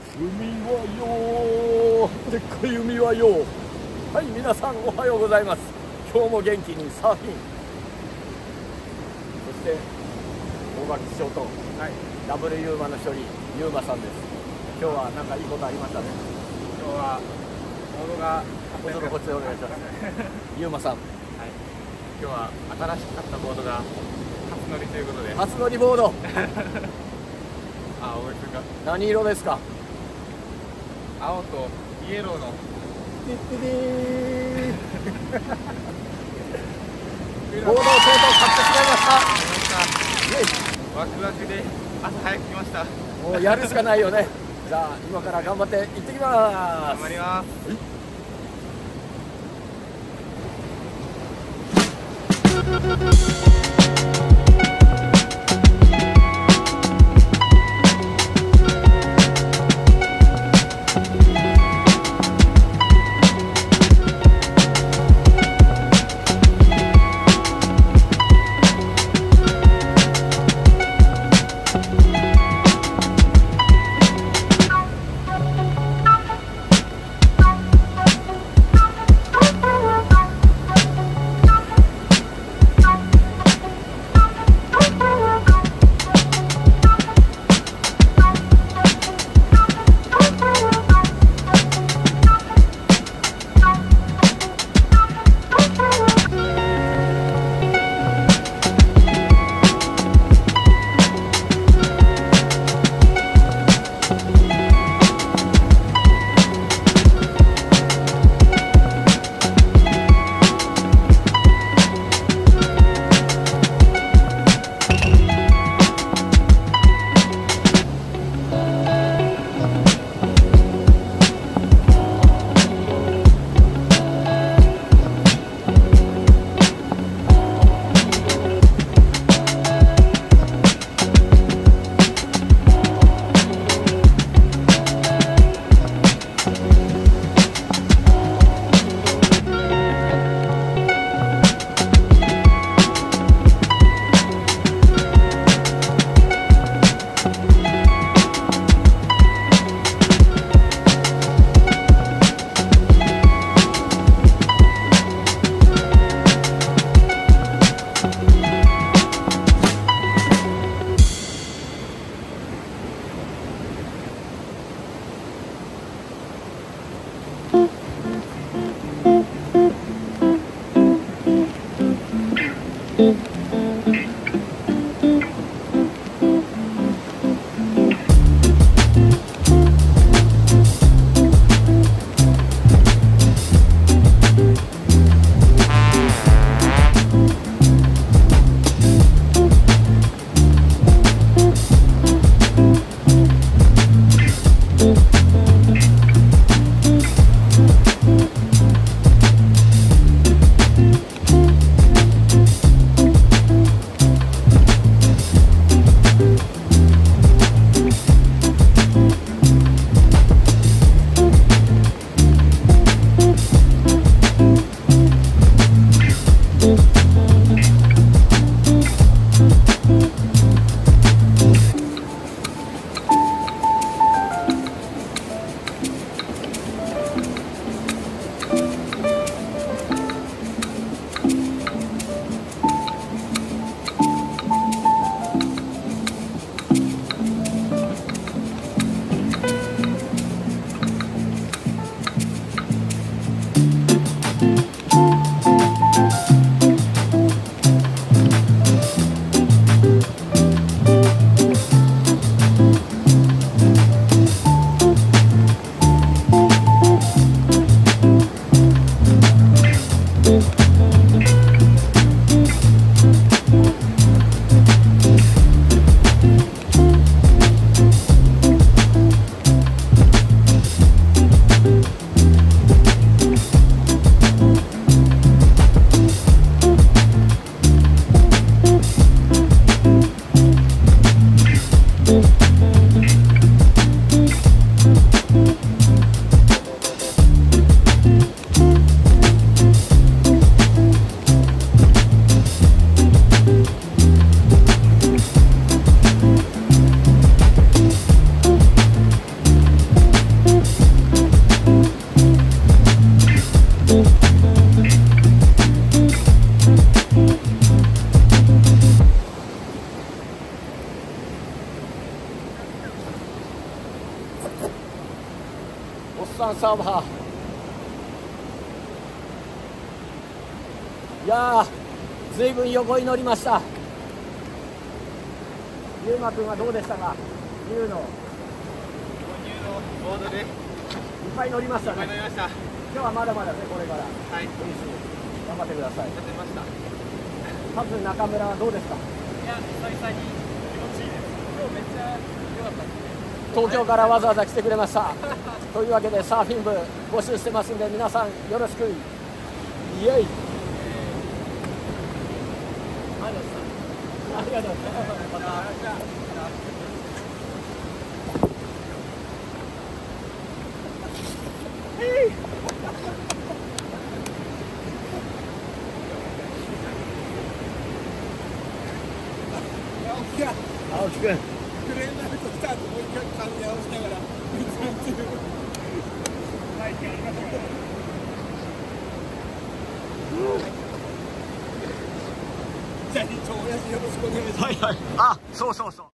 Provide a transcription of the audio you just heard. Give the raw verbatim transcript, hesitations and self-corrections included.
海はよー、でっかい海はよー。はい、皆さんおはようございます。今日も元気にサーフィン。そして大垣師匠と、はい、ダブルユーマの一人ユーマさんです。今日は何かいいことありましたね。 今日はボードがちょっとこっちでお願いしますユーマさん、はい、 今日は新しく買ったボードが初乗りということで。 初乗りボードあ、覚えてるか。 何色ですか？ 青とイエローのティッティディーボードをとうとう買ってしまいました。 ワクワクで朝早く来ました。 もうやるしかないよね。じゃあ今から頑張って行ってきます。 頑張ります。 さんサーバー。いやー、ずいぶん横に乗りました。ゆうまくんはどうでしたか。ゆうの入のボードでいっいっぱい乗りましたね。 ぱい乗りました。 今日はまだまだね、これからはい、や練習頑張ってください。 ってました。いカズ中村はどうですか。 や、久々に気持ちいいです。今日めっちゃ良かったですね。 東京からわざわざ来てくれましたというわけでサーフィン部募集してますんで、皆さんよろしく。イエイ。ありがとうございます。また。青木くん、 クレーンナイト来た後もう一回噛み合わせながら見つめてる。はい、ありがとうございます。じゃあ、一応おやじよろしくお願いします。 はいはい、あ、そうそうそう。